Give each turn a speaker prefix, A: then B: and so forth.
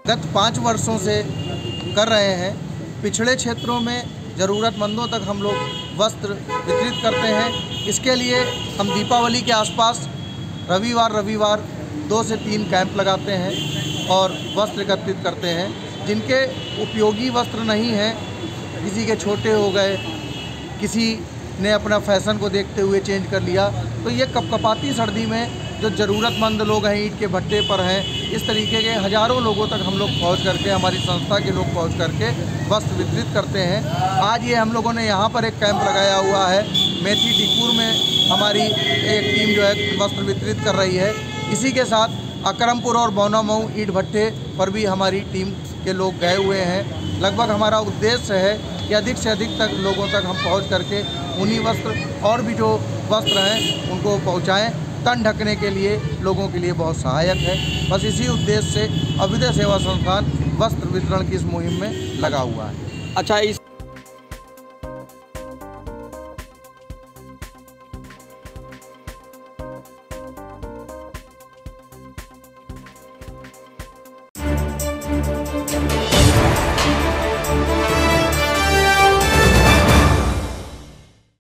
A: गत 5 वर्षों से कर रहे हैं। पिछड़े क्षेत्रों में ज़रूरतमंदों तक हम लोग वस्त्र वितरित करते हैं। इसके लिए हम दीपावली के आसपास रविवार 2 से 3 कैंप लगाते हैं और वस्त्र एकत्रित करते हैं। जिनके उपयोगी वस्त्र नहीं हैं, किसी के छोटे हो गए, किसी ने अपना फैशन को देखते हुए चेंज कर लिया, तो ये कपकपाती सर्दी में जो ज़रूरतमंद लोग हैं, ईंट के भट्टे पर हैं, इस तरीके के हज़ारों लोगों तक हम लोग पहुँच करके, हमारी संस्था के लोग पहुँच करके वस्त्र वितरित करते हैं। आज ये हम लोगों ने यहाँ पर एक कैंप लगाया हुआ है। मेथी टीकुर में हमारी एक टीम जो है वस्त्र वितरित कर रही है। इसी के साथ अकरमपुर और बौनामऊ ईंट भट्टे पर भी हमारी टीम के लोग गए हुए हैं। लगभग हमारा उद्देश्य है कि अधिक से अधिक तक लोगों तक हम पहुंच करके ऊनी वस्त्र और भी जो वस्त्र हैं उनको पहुंचाएं। तन ढकने के लिए लोगों के लिए बहुत सहायक है। बस इसी उद्देश्य से अभ्युदय सेवा संस्थान वस्त्र वितरण की इस मुहिम में लगा हुआ है।
B: अच्छा, इस